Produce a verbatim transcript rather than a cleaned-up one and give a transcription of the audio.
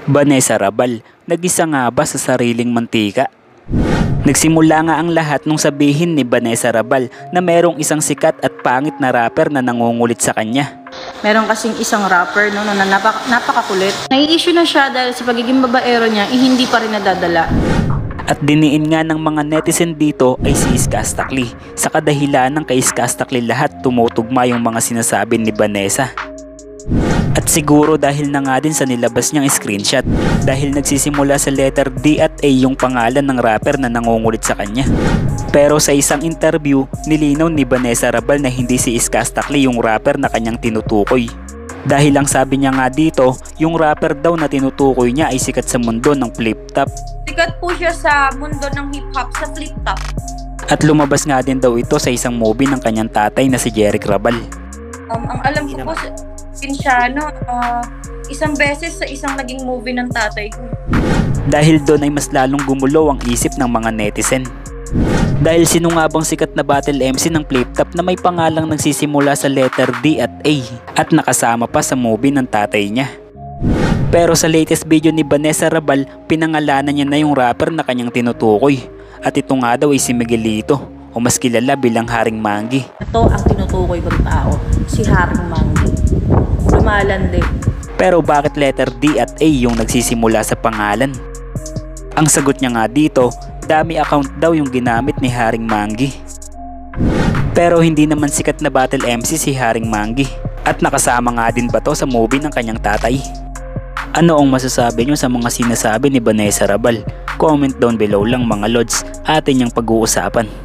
Vanessa Rabal, nag-isa nga ba sa sariling mantika? Nagsimula nga ang lahat nung sabihin ni Vanessa Rabal na merong isang sikat at pangit na rapper na nangungulit sa kanya. Meron kasing isang rapper no, na napak napakakulit. Nai-issue na siya dahil sa pagiging babaero niya, eh, hindi pa rin nadadala. At diniin nga ng mga netizen dito ay si Iskastakli. Sa kadahilan ng kay Iskastakli lahat tumutugma yung mga sinasabi ni Vanessa. At siguro dahil na nga din sa nilabas niyang screenshot, dahil nagsisimula sa letter D at A yung pangalan ng rapper na nangungulit sa kanya. Pero sa isang interview, nilinaw ni Vanessa Rabal na hindi si Iskastakli yung rapper na kanyang tinutukoy. Dahil ang sabi niya nga dito, yung rapper daw na tinutukoy niya ay sikat sa mundo ng flip-top. Sikat po siya sa mundo ng hip-hop sa flip-top. At lumabas nga din daw ito sa isang movie ng kanyang tatay na si Jeric Rabal. Um, ang alam ko po, siya, no, uh, isang beses sa isang naging movie ng tatay ko. Dahil doon ay mas lalong gumulo ang isip ng mga netizen. Dahil sino nga bang sikat na battle M C ng flip-top na may pangalang nagsisimula sa letter D at A at nakasama pa sa movie ng tatay niya. Pero sa latest video ni Vanessa Rabal, pinangalanan niya na yung rapper na kanyang tinutukoy. At ito nga daw ay si Miguelito, o mas kilala bilang Haring Manggi. Ito ang tinutukoy kong tao, si Haring Manggi. Lumalandi. Pero bakit letter D at A yung nagsisimula sa pangalan? Ang sagot niya nga dito, dami account daw yung ginamit ni Haring Manggi. Pero hindi naman sikat na battle M C si Haring Manggi. At nakasama nga din ba to sa movie ng kanyang tatay? Ano ang masasabi nyo sa mga sinasabi ni Vanessa Rabal? Comment down below lang mga lods, atin yung pag-uusapan.